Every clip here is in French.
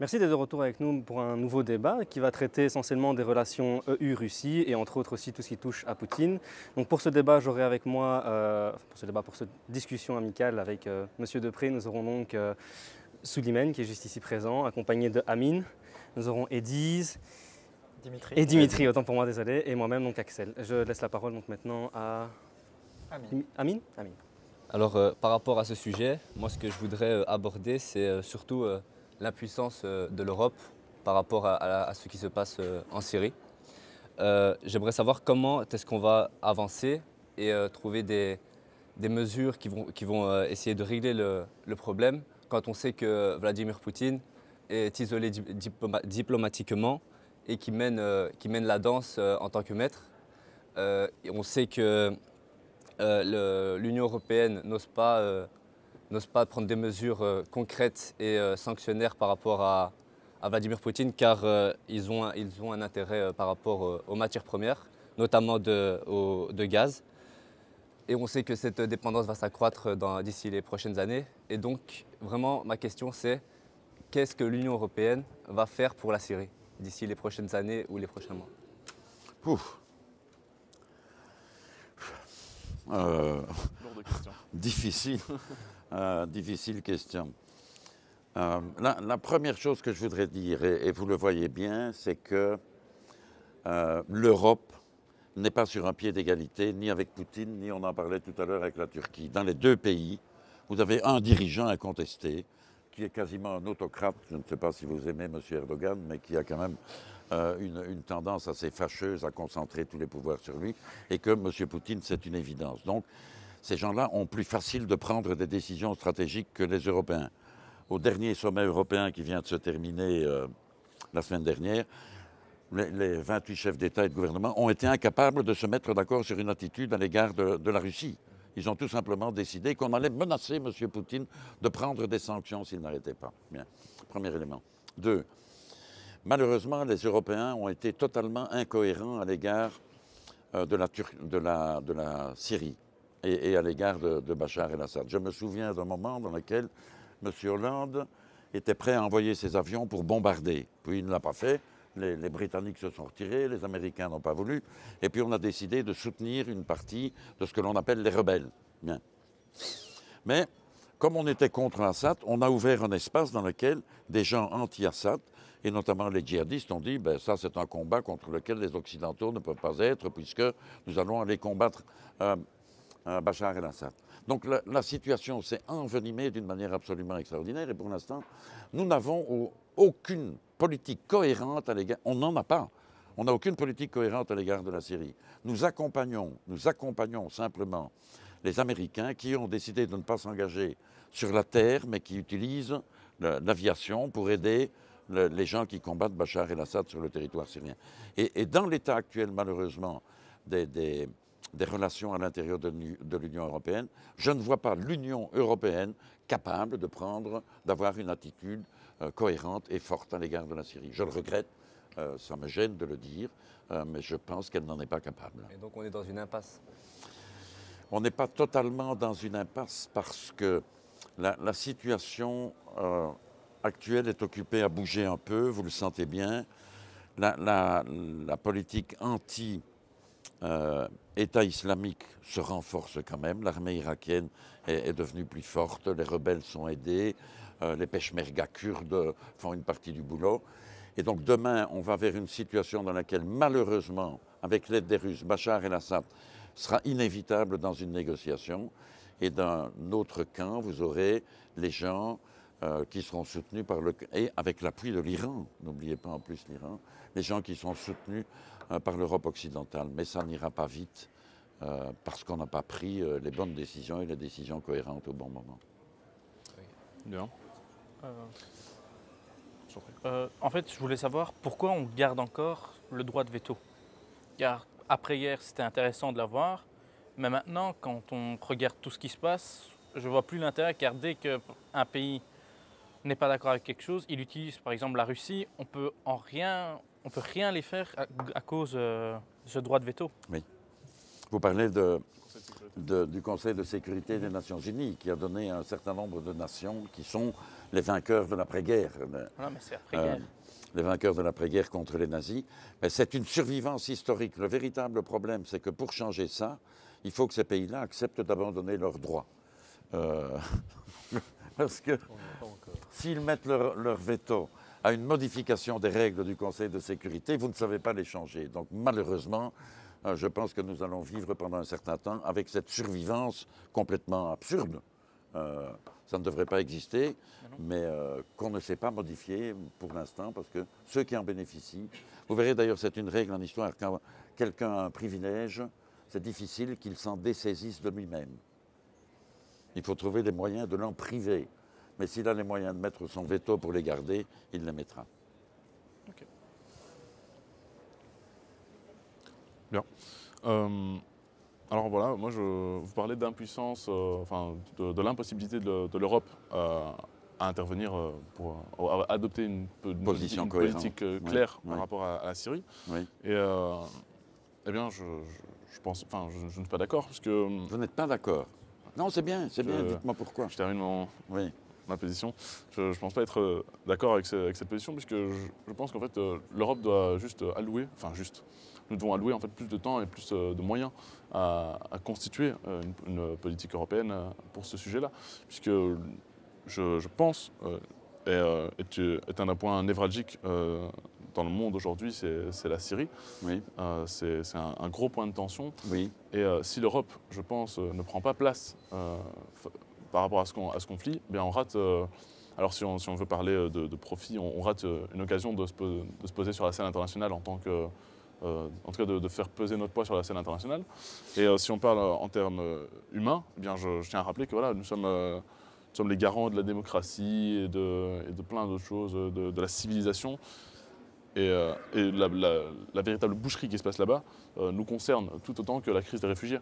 Merci d'être de retour avec nous pour un nouveau débat qui va traiter essentiellement des relations EU-Russie et entre autres aussi tout ce qui touche à Poutine. Donc pour ce débat, j'aurai avec moi, pour cette discussion amicale avec Monsieur Depré, nous aurons donc Soulimane qui est juste ici présent, accompagné de Amine. Nous aurons Ediz et Dimitri, autant pour moi, désolé, et moi-même donc Axel. Je laisse la parole donc maintenant à Amine. Amine. Alors, par rapport à ce sujet, moi ce que je voudrais aborder, c'est surtout l'impuissance de l'Europe par rapport à ce qui se passe en Syrie. J'aimerais savoir comment est-ce qu'on va avancer et trouver des mesures qui vont essayer de régler le problème quand on sait que Vladimir Poutine est isolé diplomatiquement et qui mène la danse en tant que maître. Et on sait que l'Union européenne n'ose pas prendre des mesures concrètes et sanctionnaires par rapport à Vladimir Poutine car ils ont un intérêt par rapport aux matières premières, notamment de gaz. Et on sait que cette dépendance va s'accroître d'ici les prochaines années. Et donc, vraiment, ma question c'est qu'est-ce que l'Union européenne va faire pour la Syrie d'ici les prochaines années ou les prochains mois? Ouf. Lourde question. Difficile, difficile question. La première chose que je voudrais dire, et vous le voyez bien, c'est que l'Europe n'est pas sur un pied d'égalité, ni avec Poutine, ni on en parlait tout à l'heure avec la Turquie. Dans les deux pays, vous avez un dirigeant incontesté, qui est quasiment un autocrate. Je ne sais pas si vous aimez M. Erdogan, mais qui a quand même une tendance assez fâcheuse à concentrer tous les pouvoirs sur lui, et que M. Poutine, c'est une évidence. Donc, ces gens-là ont plus facile de prendre des décisions stratégiques que les Européens. Au dernier sommet européen qui vient de se terminer la semaine dernière, les 28 chefs d'État et de gouvernement ont été incapables de se mettre d'accord sur une attitude à l'égard de la Russie. Ils ont tout simplement décidé qu'on allait menacer M. Poutine de prendre des sanctions s'il n'arrêtait pas. Bien, premier élément. Deux, malheureusement, les Européens ont été totalement incohérents à l'égard de la Syrie et à l'égard de Bachar el-Assad. Je me souviens d'un moment dans lequel M. Hollande était prêt à envoyer ses avions pour bombarder. Puis il ne l'a pas fait. Les Britanniques se sont retirés, les Américains n'ont pas voulu. Et puis on a décidé de soutenir une partie de ce que l'on appelle les rebelles. Bien. Mais comme on était contre Assad, on a ouvert un espace dans lequel des gens anti-Assad, et notamment les djihadistes, ont dit ben, ça c'est un combat contre lequel les Occidentaux ne peuvent pas être, puisque nous allons aller combattre Bachar el-Assad. Donc la situation s'est envenimée d'une manière absolument extraordinaire, et pour l'instant, nous n'avons aucune politique cohérente à l'égard. On n'en a pas. On n'a aucune politique cohérente à l'égard de la Syrie. Nous accompagnons simplement les Américains qui ont décidé de ne pas s'engager sur la terre, mais qui utilisent l'aviation pour aider les gens qui combattent Bachar el-Assad sur le territoire syrien. Et dans l'état actuel, malheureusement, des relations à l'intérieur de l'Union européenne, je ne vois pas l'Union européenne capable d'avoir une attitude cohérente et forte à l'égard de la Syrie. Je le regrette, ça me gêne de le dire, mais je pense qu'elle n'en est pas capable. Et donc on est dans une impasse? On n'est pas totalement dans une impasse parce que la situation actuelle est occupée à bouger un peu, vous le sentez bien. La politique anti-État islamique se renforce quand même. L'armée irakienne est devenue plus forte, les rebelles sont aidés, les peshmerga kurdes font une partie du boulot. Et donc demain, on va vers une situation dans laquelle, malheureusement, avec l'aide des Russes, Bachar el-Assad sera inévitable dans une négociation. Et d'un autre camp, vous aurez les gens qui seront soutenus et avec l'appui de l'Iran, n'oubliez pas en plus l'Iran, les gens qui sont soutenus par l'Europe occidentale. Mais ça n'ira pas vite parce qu'on n'a pas pris les bonnes décisions et les décisions cohérentes au bon moment. Bien. En fait, je voulais savoir pourquoi on garde encore le droit de veto. Car après-hier, c'était intéressant de l'avoir, mais maintenant, quand on regarde tout ce qui se passe, je vois plus l'intérêt, car dès qu'un pays n'est pas d'accord avec quelque chose, il utilise par exemple la Russie, on peut rien les faire à cause de ce droit de veto. Oui. Vous parlez du Conseil de sécurité des Nations Unies, qui a donné à un certain nombre de nations qui sont les vainqueurs de l'après-guerre. Voilà, mais c'est après-guerre. Les vainqueurs de l'après-guerre contre les nazis. Mais c'est une survivance historique. Le véritable problème, c'est que pour changer ça, il faut que ces pays-là acceptent d'abandonner leurs droits. Parce que s'ils mettent leur veto à une modification des règles du Conseil de sécurité, vous ne savez pas les changer. Donc malheureusement, je pense que nous allons vivre pendant un certain temps avec cette survivance complètement absurde. Ça ne devrait pas exister, mais qu'on ne sait pas modifier pour l'instant, parce que ceux qui en bénéficient, vous verrez d'ailleurs, c'est une règle en histoire, quand quelqu'un a un privilège, c'est difficile qu'il s'en dessaisisse de lui-même. Il faut trouver les moyens de l'en priver. Mais s'il a les moyens de mettre son veto pour les garder, il les mettra. Ok. Bien. Alors voilà, moi je vous parlais d'impuissance, enfin de l'impossibilité de l'Europe à intervenir pour à adopter une Position politique claire oui, par rapport à la Syrie. Oui. Et eh bien je pense, enfin je ne suis pas d'accord parce que Vous n'êtes pas d'accord? Non, c'est bien, dites-moi pourquoi. je termine Oui. ma position. Je ne pense pas être d'accord avec cette position puisque je pense qu'en fait l'Europe doit juste allouer, enfin juste, nous devons allouer en fait plus de temps et plus de moyens à constituer une politique européenne pour ce sujet-là, puisque je pense, est un point névralgique dans le monde aujourd'hui, c'est la Syrie. Oui. C'est un gros point de tension. Oui. Et si l'Europe, je pense, ne prend pas place par rapport à ce conflit, eh bien on rate. Alors si on veut parler de profit, on rate une occasion de se poser sur la scène internationale en tant que, en tout cas de faire peser notre poids sur la scène internationale. Et si on parle en termes humains, eh bien je tiens à rappeler que voilà, nous sommes les garants de la démocratie et de plein d'autres choses, de la civilisation. Et la véritable boucherie qui se passe là-bas nous concerne tout autant que la crise des réfugiés.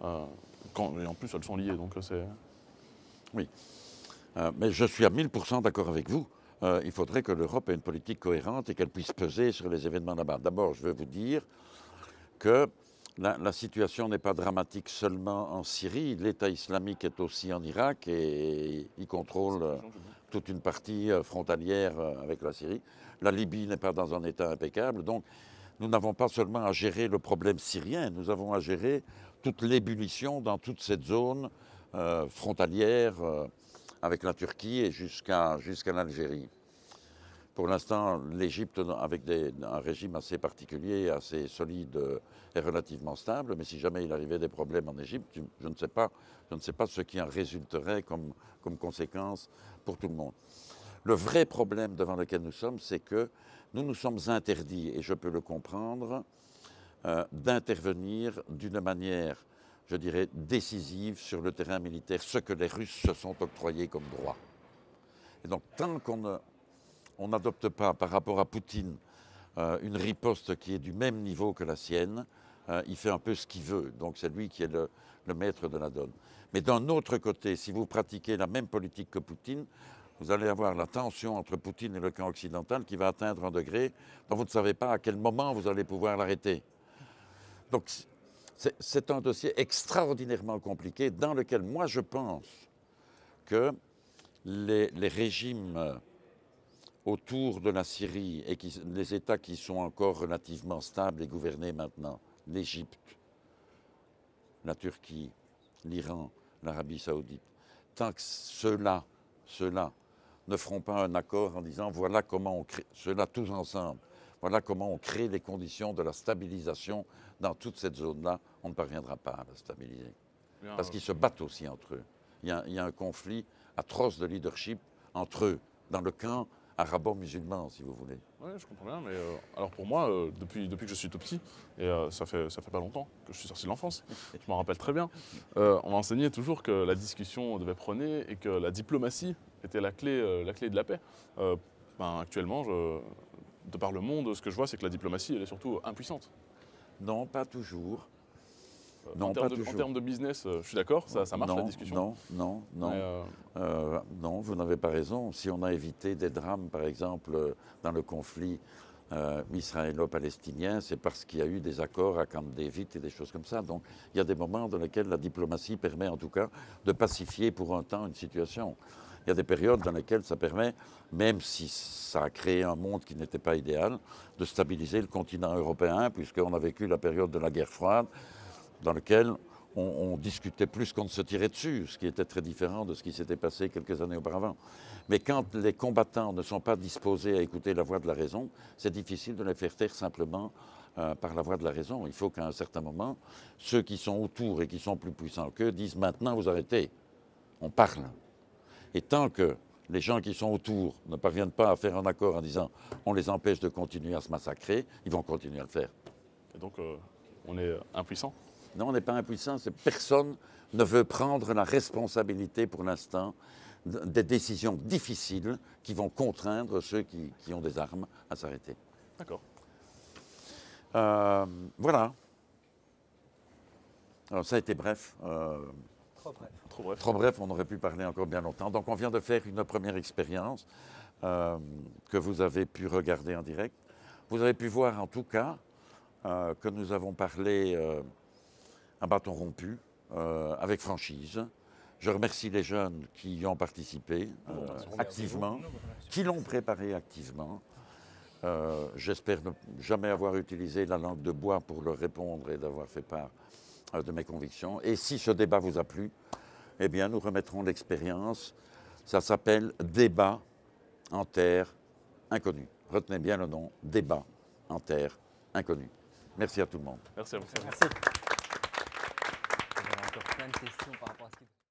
Et en plus, elles sont liées, donc c'est... Oui. Mais je suis à 1000% d'accord avec vous. Il faudrait que l'Europe ait une politique cohérente et qu'elle puisse peser sur les événements là-bas. D'abord, je veux vous dire que la situation n'est pas dramatique seulement en Syrie. L'État islamique est aussi en Irak et il contrôle toute une partie frontalière avec la Syrie. La Libye n'est pas dans un état impeccable. Donc, nous n'avons pas seulement à gérer le problème syrien, nous avons à gérer toute l'ébullition dans toute cette zone frontalière avec la Turquie et jusqu'à l'Algérie. Pour l'instant, l'Égypte, avec un régime assez particulier, assez solide, est relativement stable. Mais si jamais il arrivait des problèmes en Égypte, je ne sais pas ce qui en résulterait comme conséquence pour tout le monde. Le vrai problème devant lequel nous sommes, c'est que nous nous sommes interdits, et je peux le comprendre, d'intervenir d'une manière, je dirais, décisive sur le terrain militaire, ce que les Russes se sont octroyés comme droit. Et donc, tant qu'on n'adopte pas par rapport à Poutine une riposte qui est du même niveau que la sienne, il fait un peu ce qu'il veut. Donc c'est lui qui est le maître de la donne. Mais d'un autre côté, si vous pratiquez la même politique que Poutine, vous allez avoir la tension entre Poutine et le camp occidental qui va atteindre un degré dont vous ne savez pas à quel moment vous allez pouvoir l'arrêter. Donc c'est un dossier extraordinairement compliqué dans lequel moi je pense que les régimes autour de la Syrie et les États qui sont encore relativement stables et gouvernés maintenant, l'Égypte, la Turquie, l'Iran, l'Arabie saoudite, tant que ceux-là ne feront pas un accord en disant voilà comment on crée, ceux-là tous ensemble, voilà comment on crée les conditions de la stabilisation dans toute cette zone-là, on ne parviendra pas à la stabiliser. Bien, parce qu'ils se battent aussi entre eux. Il y a un conflit atroce de leadership entre eux, dans le camp arabo-musulman, si vous voulez. Oui, je comprends bien, mais alors pour moi, depuis que je suis tout petit, et ça fait pas longtemps que je suis sorti de l'enfance, je m'en rappelle très bien, on m'enseignait toujours que la discussion devait prôner et que la diplomatie était la clé de la paix. Actuellement, de par le monde, ce que je vois, c'est que la diplomatie, elle est surtout impuissante. Non, pas toujours. En termes de business, je suis d'accord, ça marche la discussion. Non, vous n'avez pas raison. Si on a évité des drames, par exemple, dans le conflit israélo-palestinien, c'est parce qu'il y a eu des accords à Camp David et des choses comme ça. Donc il y a des moments dans lesquels la diplomatie permet en tout cas de pacifier pour un temps une situation. Il y a des périodes dans lesquelles ça permet, même si ça a créé un monde qui n'était pas idéal, de stabiliser le continent européen, puisqu'on a vécu la période de la guerre froide, dans laquelle on discutait plus qu'on ne se tirait dessus, ce qui était très différent de ce qui s'était passé quelques années auparavant. Mais quand les combattants ne sont pas disposés à écouter la voix de la raison, c'est difficile de les faire taire simplement par la voix de la raison. Il faut qu'à un certain moment, ceux qui sont autour et qui sont plus puissants qu'eux disent maintenant vous arrêtez, on parle. Et tant que les gens qui sont autour ne parviennent pas à faire un accord en disant on les empêche de continuer à se massacrer, ils vont continuer à le faire. Et donc, on est impuissant. Non, on n'est pas impuissant, personne ne veut prendre la responsabilité pour l'instant des décisions difficiles qui vont contraindre ceux qui ont des armes à s'arrêter. D'accord. Voilà. Alors ça a été bref. Trop bref. Trop bref. Trop bref, on aurait pu parler encore bien longtemps. Donc on vient de faire une première expérience que vous avez pu regarder en direct. Vous avez pu voir en tout cas que nous avons parlé un bâton rompu avec franchise. Je remercie les jeunes qui y ont participé activement, qui l'ont préparé activement. J'espère ne jamais avoir utilisé la langue de bois pour leur répondre et d'avoir fait part de mes convictions. Et si ce débat vous a plu, eh bien, nous remettrons l'expérience. Ça s'appelle Débat en terre inconnue. Retenez bien le nom, Débat en terre inconnue. Merci à tout le monde. Merci à vous. Merci. J'avais encore plein de questions par rapport à ce qui...